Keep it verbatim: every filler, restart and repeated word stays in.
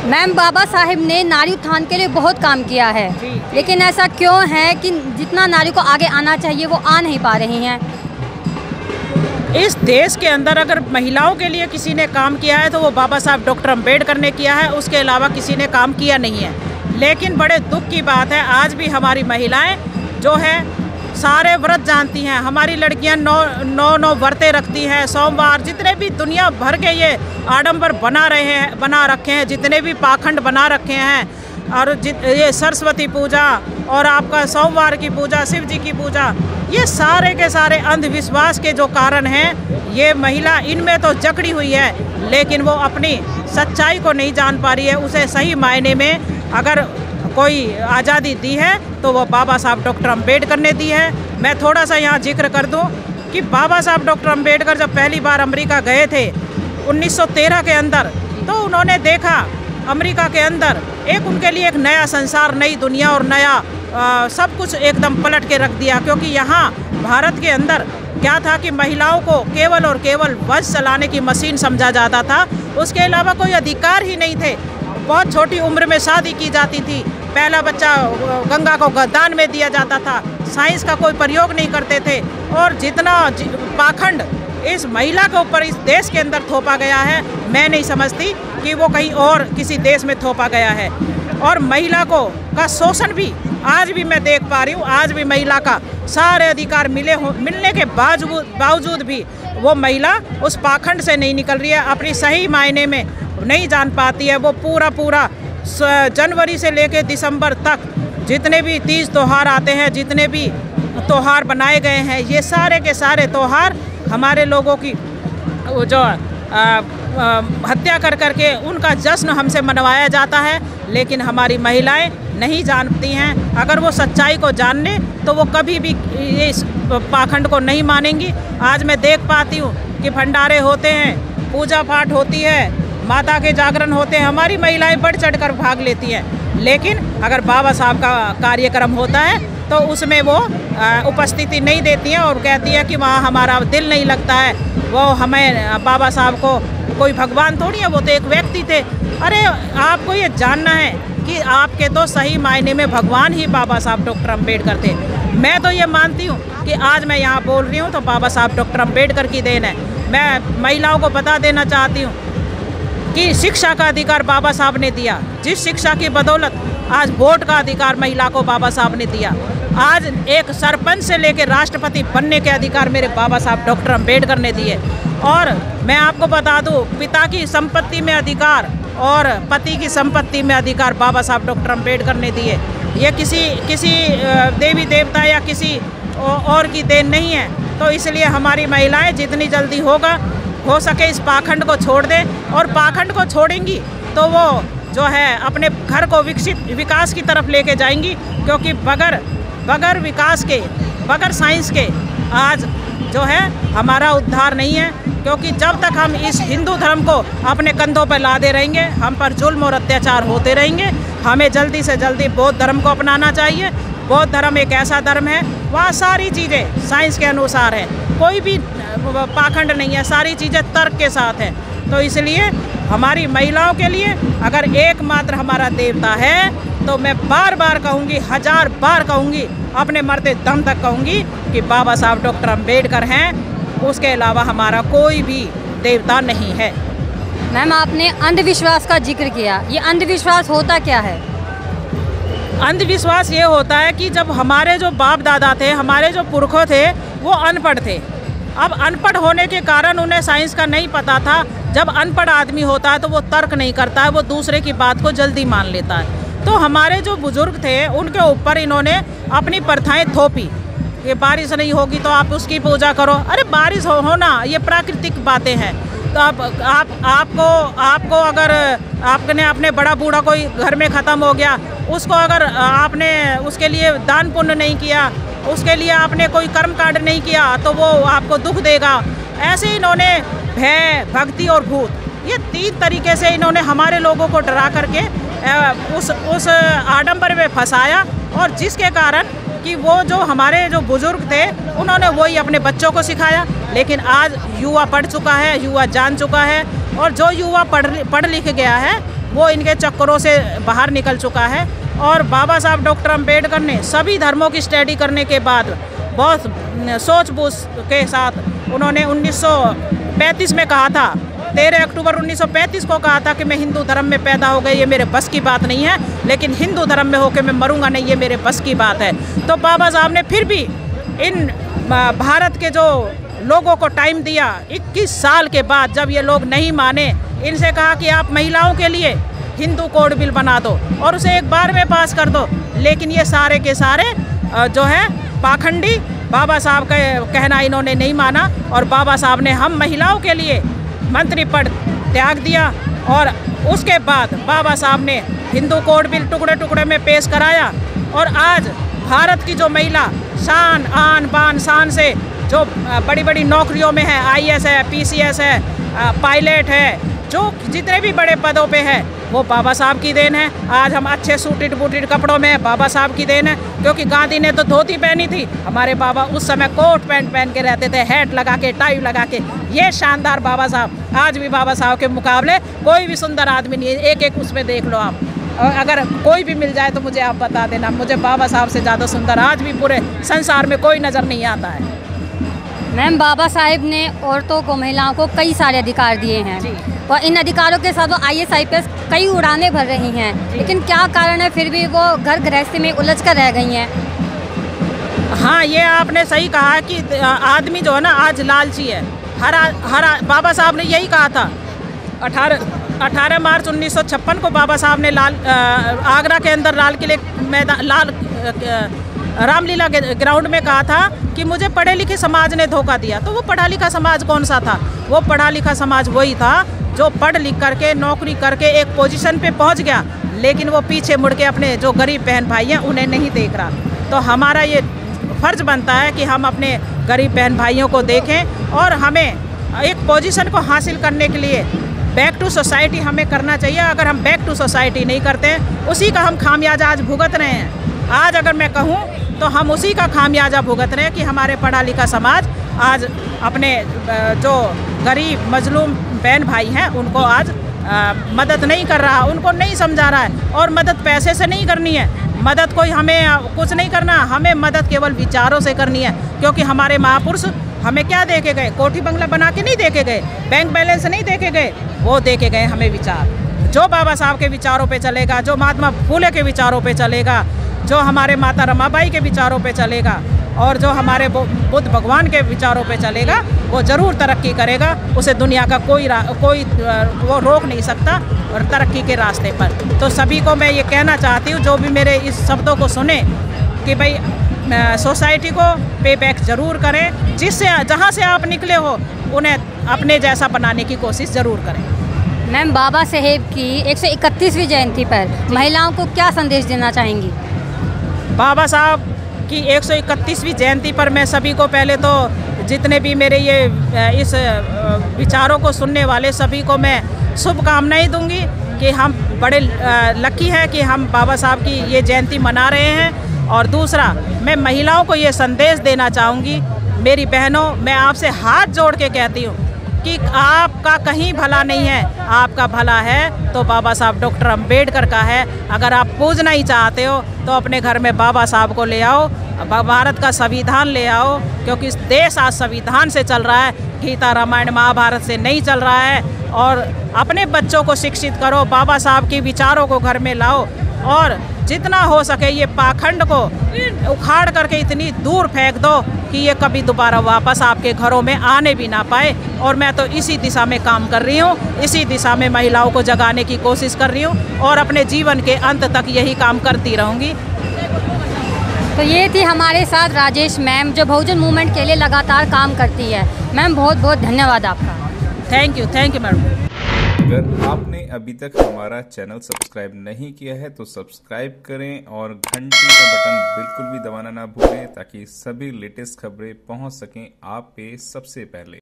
Ma'am, Baba Saheb ने नारी उत्थान के लिए बहुत काम किया है, लेकिन ऐसा क्यों है कि जितना नारी को आगे आना चाहिए वो आ नहीं पा रही हैं? इस देश के अंदर अगर महिलाओं के लिए किसी ने काम किया है तो वो बाबा साहब डॉक्टर अम्बेडकर ने किया है, उसके अलावा किसी ने काम किया नहीं है। लेकिन बड़े दुख की बात है, आज भी हमारी महिलाएं जो है सारे व्रत जानती हैं। हमारी लड़कियां नौ नौ नौ व्रतें रखती हैं, सोमवार, जितने भी दुनिया भर के ये आडंबर बना रहे हैं बना रखे हैं, जितने भी पाखंड बना रखे हैं, और जित ये सरस्वती पूजा और आपका सोमवार की पूजा, शिव जी की पूजा, ये सारे के सारे अंधविश्वास के जो कारण हैं, ये महिला इनमें तो जकड़ी हुई है, लेकिन वो अपनी सच्चाई को नहीं जान पा रही है। उसे सही मायने में अगर कोई आज़ादी दी है तो वो बाबा साहब डॉक्टर अम्बेडकर ने दी है। मैं थोड़ा सा यहाँ जिक्र कर दूँ कि बाबा साहब डॉक्टर अम्बेडकर जब पहली बार अमेरिका गए थे उन्नीस सौ तेरह के अंदर, तो उन्होंने देखा अमेरिका के अंदर एक उनके लिए एक नया संसार, नई दुनिया और नया आ, सब कुछ एकदम पलट के रख दिया। क्योंकि यहाँ भारत के अंदर क्या था कि महिलाओं को केवल और केवल बस चलाने की मशीन समझा जाता था, उसके अलावा कोई अधिकार ही नहीं थे। बहुत छोटी उम्र में शादी की जाती थी, पहला बच्चा गंगा को दान में दिया जाता था, साइंस का कोई प्रयोग नहीं करते थे, और जितना पाखंड इस महिला के ऊपर इस देश के अंदर थोपा गया है, मैं नहीं समझती कि वो कहीं और किसी देश में थोपा गया है। और महिला को का शोषण भी आज भी मैं देख पा रही हूँ। आज भी महिला का सारे अधिकार मिले हो मिलने के बावजूद बावजूद भी वो महिला उस पाखंड से नहीं निकल रही है, अपनी सही मायने में नहीं जान पाती है। वो पूरा पूरा जनवरी से लेकर दिसंबर तक जितने भी तीज त्यौहार आते हैं, जितने भी त्यौहार बनाए गए हैं, ये सारे के सारे त्यौहार हमारे लोगों की जो आ, आ, हत्या कर कर के उनका जश्न हमसे मनवाया जाता है, लेकिन हमारी महिलाएं नहीं जानती हैं। अगर वो सच्चाई को जानने तो वो कभी भी इस पाखंड को नहीं मानेंगी। आज मैं देख पाती हूँ कि भंडारे होते हैं, पूजा पाठ होती है, माता के जागरण होते हैं, हमारी महिलाएं बढ़ चढ़ कर भाग लेती हैं। लेकिन अगर बाबा साहब का कार्यक्रम होता है तो उसमें वो उपस्थिति नहीं देती हैं और कहती है कि वहाँ हमारा दिल नहीं लगता है। वो हमें बाबा साहब को कोई भगवान थोड़ी है, वो तो एक व्यक्ति थे। अरे आपको ये जानना है कि आपके तो सही मायने में भगवान ही बाबा साहब डॉक्टर अम्बेडकर थे। मैं तो ये मानती हूँ कि आज मैं यहाँ बोल रही हूँ तो बाबा साहब डॉक्टर अम्बेडकर की देन है। मैं महिलाओं को बता देना चाहती हूँ कि शिक्षा का अधिकार बाबा साहब ने दिया, जिस शिक्षा की बदौलत आज वोट का अधिकार महिला को बाबा साहब ने दिया। आज एक सरपंच से लेकर राष्ट्रपति बनने के अधिकार मेरे बाबा साहब डॉक्टर अम्बेडकर ने दिए। और मैं आपको बता दूं, पिता की संपत्ति में अधिकार और पति की संपत्ति में अधिकार बाबा साहब डॉक्टर अम्बेडकर ने दिए। ये किसी किसी देवी देवता या किसी और की देन नहीं है। तो इसलिए हमारी महिलाएं जितनी जल्दी होगा हो सके इस पाखंड को छोड़ दें, और पाखंड को छोड़ेंगी तो वो जो है अपने घर को विकसित विकास की तरफ लेके जाएंगी। क्योंकि बगैर बगैर विकास के, बगैर साइंस के आज जो है हमारा उद्धार नहीं है। क्योंकि जब तक हम इस हिंदू धर्म को अपने कंधों पर लादे रहेंगे, हम पर जुल्म और अत्याचार होते रहेंगे। हमें जल्दी से जल्दी बौद्ध धर्म को अपनाना चाहिए। बौद्ध धर्म एक ऐसा धर्म है, वहाँ सारी चीज़ें साइंस के अनुसार है, कोई भी पाखंड नहीं है, सारी चीज़ें तर्क के साथ हैं। तो इसलिए हमारी महिलाओं के लिए अगर एकमात्र हमारा देवता है तो मैं बार बार कहूँगी, हजार बार कहूँगी, अपने मरते दम तक कहूँगी कि बाबा साहब डॉक्टर अम्बेडकर हैं, उसके अलावा हमारा कोई भी देवता नहीं है। मैम, आपने अंधविश्वास का जिक्र किया, ये अंधविश्वास होता क्या है? अंधविश्वास ये होता है कि जब हमारे जो बाप दादा थे, हमारे जो पुरखों थे, वो अनपढ़ थे। अब अनपढ़ होने के कारण उन्हें साइंस का नहीं पता था। जब अनपढ़ आदमी होता है तो वो तर्क नहीं करता है, वो दूसरे की बात को जल्दी मान लेता है। तो हमारे जो बुजुर्ग थे उनके ऊपर इन्होंने अपनी प्रथाएं थोपी कि बारिश नहीं होगी तो आप उसकी पूजा करो। अरे बारिश हो होना ये प्राकृतिक बातें हैं। तो अब आप आपको आपको अगर आपने अपने बड़ा बूढ़ा कोई घर में ख़त्म हो गया, उसको अगर आपने उसके लिए दान पुण्य नहीं किया, उसके लिए आपने कोई कर्म कांड नहीं किया, तो वो आपको दुख देगा। ऐसे इन्होंने भय, भक्ति और भूत, ये तीन तरीके से इन्होंने हमारे लोगों को डरा करके उस उस आडंबर में फंसाया। और जिसके कारण कि वो जो हमारे जो बुजुर्ग थे उन्होंने वही अपने बच्चों को सिखाया। लेकिन आज युवा पढ़ चुका है, युवा जान चुका है, और जो युवा पढ़ पढ़ लिख गया है वो इनके चक्करों से बाहर निकल चुका है। और बाबा साहब डॉक्टर अम्बेडकर ने सभी धर्मों की स्टडी करने के बाद बहुत सोच बूझ के साथ उन्होंने उन्नीस सौ पैंतीस में कहा था, तेरह अक्टूबर उन्नीस सौ पैंतीस को कहा था कि मैं हिंदू धर्म में पैदा हो गई, ये मेरे बस की बात नहीं है, लेकिन हिंदू धर्म में होकर मैं मरूंगा नहीं, ये मेरे बस की बात है। तो बाबा साहब ने फिर भी इन भारत के जो लोगों को टाइम दिया, इक्कीस साल के बाद जब ये लोग नहीं माने, इनसे कहा कि आप महिलाओं के लिए हिंदू कोड बिल बना दो और उसे एक बार में पास कर दो। लेकिन ये सारे के सारे जो है पाखंडी, बाबा साहब का कहना इन्होंने नहीं माना और बाबा साहब ने हम महिलाओं के लिए मंत्री पद त्याग दिया। और उसके बाद बाबा साहब ने हिंदू कोड बिल टुकड़े टुकड़े में पेश कराया और आज भारत की जो महिला शान आन बान शान से जो बड़ी बड़ी नौकरियों में है, आई ए एस है, पी सी एस है, पायलट है, जो जितने भी बड़े पदों पे है वो बाबा साहब की देन है। आज हम अच्छे सूटेड बूटेड कपड़ों में बाबा साहब की देन है, क्योंकि गांधी ने तो धोती पहनी थी, हमारे बाबा उस समय कोट पैंट पहन के रहते थे, हैट लगा के, टाई लगा के। ये शानदार बाबा साहब, आज भी बाबा साहब के मुकाबले कोई भी सुंदर आदमी नहीं है, एक एक उसमें देख लो आप। और अगर कोई भी मिल जाए तो मुझे आप बता देना, मुझे बाबा साहब से ज़्यादा सुंदर आज भी पूरे संसार में कोई नज़र नहीं आता है। मैम, बाबा साहब ने औरतों को, महिलाओं को कई सारे अधिकार दिए हैं और इन अधिकारों के साथ वो I A S I P S कई उड़ानें भर रही हैं, लेकिन क्या कारण है फिर भी वो घर गृहस्थी में उलझ कर रह गई हैं? हाँ, ये आपने सही कहा कि आदमी जो है ना आज लालची है। हर हर बाबा साहब ने यही कहा था। अठारह अठारह मार्च उन्नीस सौ छप्पन को बाबा साहब ने लाल आगरा के अंदर लाल किले मैदान लाल रामलीला ग्राउंड में कहा था कि मुझे पढ़े लिखे समाज ने धोखा दिया। तो वो पढ़ा लिखा समाज कौन सा था? वो पढ़ा लिखा समाज वही था जो पढ़ लिख करके नौकरी करके एक पोजीशन पे पहुंच गया, लेकिन वो पीछे मुड़ के अपने जो गरीब बहन भाई हैं उन्हें नहीं देख रहा। तो हमारा ये फर्ज बनता है कि हम अपने गरीब बहन भाइयों को देखें और हमें एक पोजीशन को हासिल करने के लिए बैक टू सोसाइटी हमें करना चाहिए। अगर हम बैक टू सोसाइटी नहीं करते हैं, उसी का हम खामियाजा आज भुगत रहे हैं। आज अगर मैं कहूँ तो हम उसी का खामियाजा भुगत रहे हैं कि हमारे पढ़ा लिखा समाज आज अपने जो गरीब मजलूम बहन भाई हैं उनको आज आ, मदद नहीं कर रहा, उनको नहीं समझा रहा है। और मदद पैसे से नहीं करनी है, मदद कोई हमें कुछ नहीं करना, हमें मदद केवल विचारों से करनी है। क्योंकि हमारे महापुरुष हमें क्या दे के गए? कोठी बंगला बना के नहीं दे के गए, बैंक बैलेंस नहीं दे के गए, वो दे के गए हमें विचार। जो बाबा साहब के विचारों पे चलेगा, जो महात्मा फूले के विचारों पे चलेगा, जो हमारे माता रमाबाई के विचारों पे चलेगा और जो हमारे बुद्ध भगवान के विचारों पे चलेगा, वो ज़रूर तरक्की करेगा। उसे दुनिया का कोई कोई वो रोक नहीं सकता और तरक्की के रास्ते पर। तो सभी को मैं ये कहना चाहती हूँ, जो भी मेरे इस शब्दों को सुने, कि भाई सोसाइटी को पे बैक ज़रूर करें, जिससे जहाँ से आप निकले हो उन्हें अपने जैसा बनाने की कोशिश ज़रूर करें। मैम, बाबा साहेब की एक सौ इकतीसवीं जयंती पर महिलाओं को क्या संदेश देना चाहेंगी? बाबा साहब की एक सौ इकतीसवीं जयंती पर मैं सभी को, पहले तो जितने भी मेरे ये इस विचारों को सुनने वाले सभी को मैं शुभकामनाएं दूंगी कि हम बड़े लकी हैं कि हम बाबा साहब की ये जयंती मना रहे हैं। और दूसरा, मैं महिलाओं को ये संदेश देना चाहूँगी, मेरी बहनों, मैं आपसे हाथ जोड़ के कहती हूँ कि आपका कहीं भला नहीं है, आपका भला है तो बाबा साहब डॉक्टर अम्बेडकर का है। अगर आप पूजना ही चाहते हो तो अपने घर में बाबा साहब को ले आओ, भारत का संविधान ले आओ, क्योंकि देश आज संविधान से चल रहा है, गीता रामायण महाभारत से नहीं चल रहा है। और अपने बच्चों को शिक्षित करो, बाबा साहब के विचारों को घर में लाओ और जितना हो सके ये पाखंड को उखाड़ करके इतनी दूर फेंक दो कि ये कभी दोबारा वापस आपके घरों में आने भी ना पाए। और मैं तो इसी दिशा में काम कर रही हूँ, इसी दिशा में महिलाओं को जगाने की कोशिश कर रही हूँ और अपने जीवन के अंत तक यही काम करती रहूँगी। तो ये थी हमारे साथ राजेश मैम, जो बहुजन मूवमेंट के लिए लगातार काम करती है। मैम, बहुत बहुत धन्यवाद आपका। Thank you thank you madam. अगर आपने अभी तक हमारा चैनल सब्सक्राइब नहीं किया है तो सब्सक्राइब करें और घंटी का बटन बिल्कुल भी दबाना ना भूलें, ताकि सभी लेटेस्ट खबरें पहुंच सकें आप पे सबसे पहले।